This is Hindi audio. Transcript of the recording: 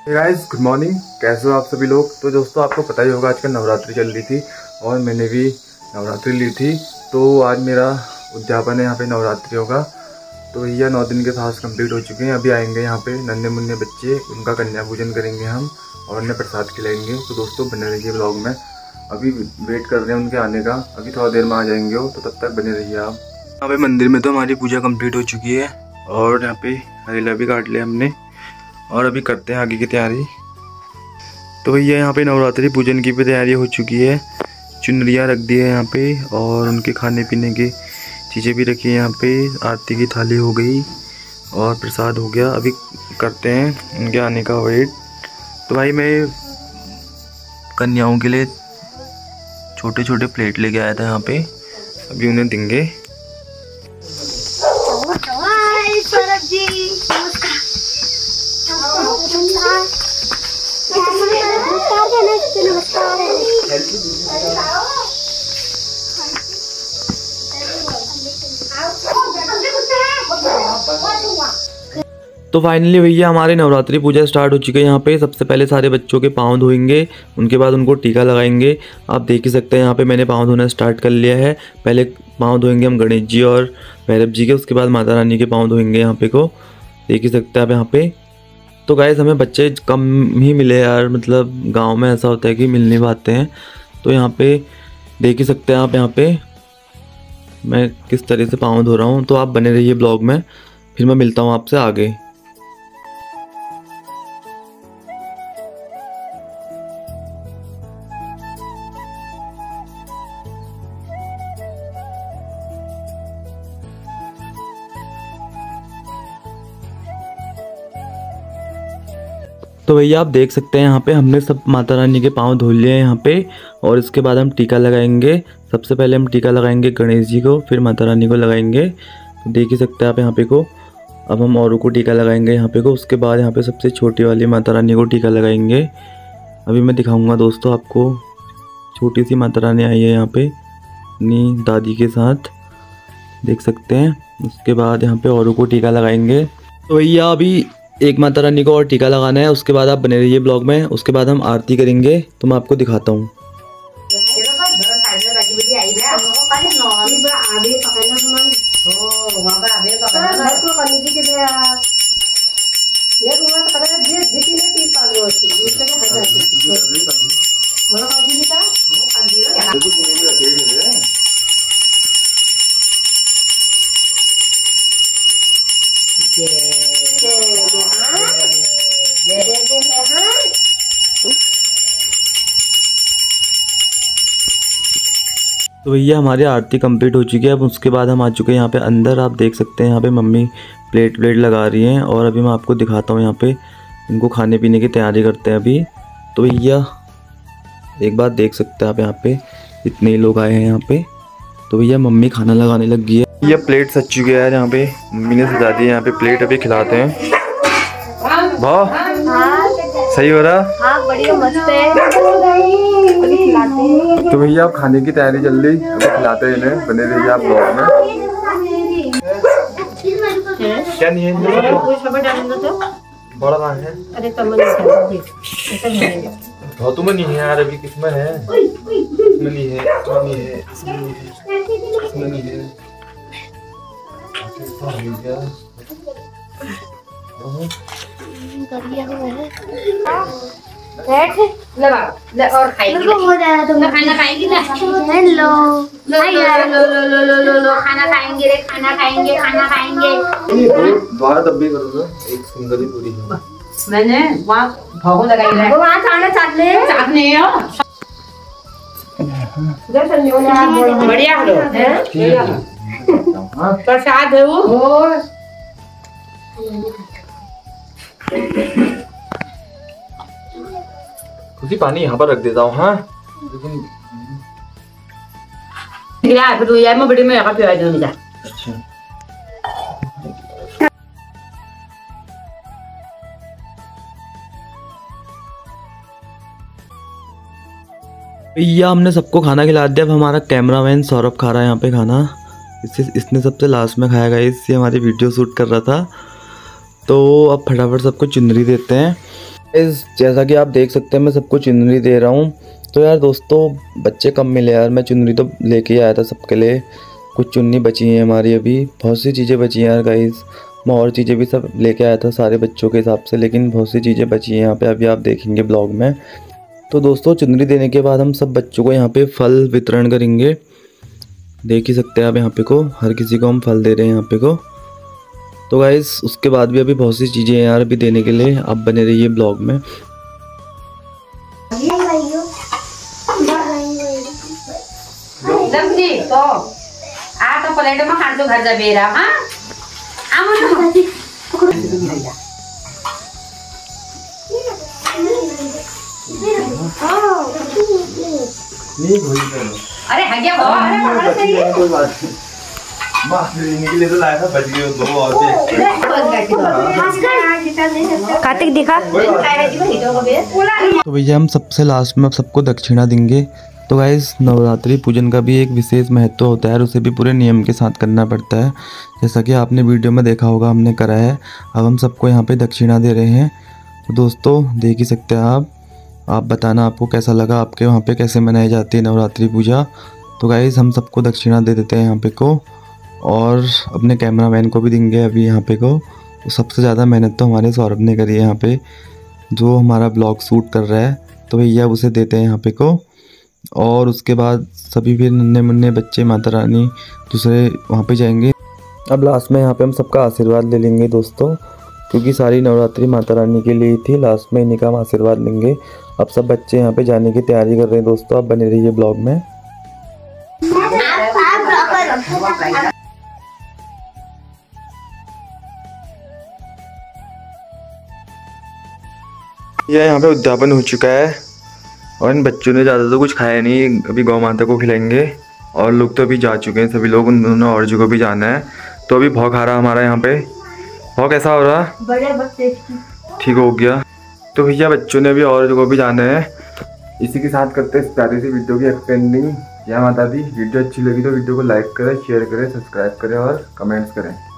गाइस गुड मॉर्निंग, कैसे हो आप सभी लोग। तो दोस्तों आपको पता ही होगा आजकल नवरात्रि चल रही थी और मैंने भी नवरात्रि ली थी। तो आज मेरा उद्यापन है यहाँ पे नवरात्रि होगा। तो भैया 9 दिन के फास्ट कंप्लीट हो चुके हैं। अभी आएंगे यहाँ पे नन्हे मुन्ने बच्चे, उनका कन्या पूजन करेंगे हम और उन्हें प्रसाद खिलाएंगे। तो दोस्तों बने रहिए ब्लॉग में, अभी वेट कर रहे हैं उनके आने का, अभी थोड़ा देर में आ जाएंगे वो, तो तब तक बने रहिए आप। यहाँ पे मंदिर में तो हमारी पूजा कंप्लीट हो चुकी है और यहाँ पे हरेला भी काट लिया हमने और अभी करते हैं आगे की तैयारी। तो भैया यहाँ पे नवरात्रि पूजन की भी तैयारी हो चुकी है। चुनरियाँ रख दी है यहाँ पे और उनके खाने पीने की चीज़ें भी रखी है यहाँ पे। आरती की थाली हो गई और प्रसाद हो गया। अभी करते हैं उनके आने का वेट। तो भाई मैं कन्याओं के लिए छोटे छोटे प्लेट लेके आया था यहाँ पे, अभी उन्हें देंगे। तो फाइनली भैया हमारे नवरात्रि पूजा स्टार्ट हो चुकी है। यहाँ पे सबसे पहले सारे बच्चों के पाँव धोएंगे, उनके बाद उनको टीका लगाएंगे। आप देख ही सकते हैं यहाँ पे मैंने पाँव धोना स्टार्ट कर लिया है। पहले पाँव धोएंगे हम गणेश जी और भैरव जी के, उसके बाद माता रानी के पाँव धोएंगे यहाँ पे को, देख ही सकते हैं आप यहाँ पे। तो गाइस हमें बच्चे कम ही मिले यार, मतलब गाँव में ऐसा होता है कि मिल नहीं पाते हैं। तो यहाँ पे देख ही सकते हैं आप, यहाँ पे मैं किस तरह से पाँव धो रहा हूँ। तो आप बने रहिए ब्लॉग में, फिर मैं मिलता हूँ आपसे आगे। तो भैया आप देख सकते हैं यहाँ पे हमने सब माता रानी के पाँव धो लिए हैं यहाँ पे, और इसके बाद हम टीका लगाएंगे। सबसे पहले हम टीका लगाएंगे गणेश जी को, फिर माता रानी को लगाएंगे। तो देख ही सकते हैं आप यहाँ पे को। अब हम औरों को टीका लगाएंगे यहाँ पे को, उसके बाद यहाँ पे सबसे छोटी वाली माता रानी को टीका लगाएंगे। अभी मैं दिखाऊँगा दोस्तों आपको, छोटी सी माता रानी आई है यहाँ पे अपनी दादी के साथ, देख सकते हैं। उसके बाद यहाँ पे औरों को टीका लगाएंगे। तो भैया अभी एक माता रानी को और टीका लगाना है, उसके बाद आप बने रहिए ब्लॉग में। उसके बाद हम आरती करेंगे, तो मैं आपको दिखाता हूँ। तो भैया हमारी आरती कंप्लीट हो चुकी है। अब उसके बाद हम आ चुके हैं यहाँ पे अंदर। आप देख सकते हैं यहाँ पे मम्मी प्लेट लगा रही हैं और अभी मैं आपको दिखाता हूँ यहाँ पे इनको खाने पीने की तैयारी करते हैं अभी। तो भैया एक बात देख सकते हैं आप, यहाँ पे इतने ही लोग आए हैं यहाँ पे। तो भैया मम्मी खाना लगाने लग गई है। ये प्लेट सज चुकी है यार, यहाँ पे मम्मी ने सजा दी है यहाँ पे प्लेट। अभी खिलाते हैं। वाह सही हो रहा, हाँ बढ़िया मस्त है। तो भैया आप खाने की तैयारी चल रही, अभी खिलाते हैं इन्हें, बने रहिए आप ब्लॉग में। क्या नहीं है बड़ा है, अरे तुम्हें नहीं है यार, अभी किसमें है, इसमें नहीं है, इसमें नहीं है, इसमें नहीं है। और खाएगी हो जाएगा, तुम खाना खाएगी ना। हेलो लो खाना खाएंगे रे, खाना खाएंगे, खाना खाएंगे। द्वारा तब भी करूँगा, एक सुंदरी पूरी है। मैंने वहाँ भागो लगाई है, वहाँ खाना चाटने बढ़िया प्रसाद है वो। खुशी पानी यहाँ पर रख देता हूँ। हाँ मैं बड़ी में अच्छा भैया हमने सबको खाना खिला दिया। अब हमारा कैमरामैन सौरभ खा रहा है यहाँ पे खाना। इसने सबसे लास्ट में खाया गाइस, इससे हमारी वीडियो शूट कर रहा था। तो अब फटाफट सबको चुनरी देते हैं। जैसा कि आप देख सकते हैं मैं सबको चुनरी दे रहा हूँ। तो यार दोस्तों बच्चे कम मिले यार, मैं चुनरी तो लेके आया था सबके लिए। कुछ चुन्नी बची हैं हमारी, अभी बहुत सी चीज़ें बची हैं यार गाइस। मैं और चीज़ें भी सब लेके आया था सारे बच्चों के हिसाब से, लेकिन बहुत सी चीज़ें बची हैं यहाँ पे, अभी आप देखेंगे ब्लॉग में। तो दोस्तों चुनरी देने के बाद हम सब बच्चों को यहाँ पे फल वितरण करेंगे। देख ही सकते हैं आप यहाँ पे को, हर किसी को हम फल दे रहे हैं यहाँ पे को। तो गाइस उसके बाद भी अभी बहुत सी चीज़ें हैं यार अभी देने के लिए, आप बने रहिए ब्लॉग में। तो आ तो प्लेट में खाने घर जा बेरा। हाँ अरे हगिया कोई बात नहीं, माफ देने के लिए तो लाया था, बच गए दो और कार्तिक दिखा। तो भैया हम सबसे लास्ट में अब सबको दक्षिणा देंगे। तो गाइस नवरात्रि पूजन का भी एक विशेष महत्व होता है और उसे भी पूरे नियम के साथ करना पड़ता है, जैसा कि आपने वीडियो में देखा होगा हमने करा है। अब हम सबको यहाँ पे दक्षिणा दे रहे हैं। तो दोस्तों देख ही सकते हैं आप बताना आपको कैसा लगा, आपके वहाँ पे कैसे मनाई जाती है नवरात्रि पूजा। तो गाइस हम सबको दक्षिणा दे देते हैं यहाँ पे को, और अपने कैमरामैन को भी देंगे अभी यहाँ पे को। तो सबसे ज़्यादा मेहनत तो हमारे सौरभ ने करी है यहाँ पे, जो हमारा ब्लॉग शूट कर रहा है। तो भैया उसे देते हैं यहाँ पे को, और उसके बाद सभी फिर नन्हे मुन्ने बच्चे माता रानी दूसरे वहाँ पे जाएंगे। अब लास्ट में यहाँ पे हम सबका आशीर्वाद ले लेंगे दोस्तों, क्योंकि सारी नवरात्रि माता रानी के लिए थी, लास्ट में इन्हीं का हम आशीर्वाद लेंगे। अब सब बच्चे यहाँ पे जाने की तैयारी कर रहे हैं दोस्तों, आप बने रहिए ब्लॉग में। यह यहाँ पे उद्यापन हो चुका है और इन बच्चों ने ज़्यादा तो कुछ खाया नहीं, अभी गौ माता को खिलाएंगे। और लोग तो अभी जा चुके हैं सभी लोग, उन दोनों और जी को भी जाना है। तो अभी भौ खा रहा हमारा यहाँ पे। भौ कैसा हो रहा? बड़े बच्चे ठीक हो गया। तो भैया बच्चों ने भी और को भी जाना है। इसी के साथ करते हैं इस प्यारी सी वीडियो की एक्सटेंडिंग। जय माता दी। वीडियो अच्छी लगी तो वीडियो को लाइक करें, शेयर करें, सब्सक्राइब करें और कमेंट्स करें।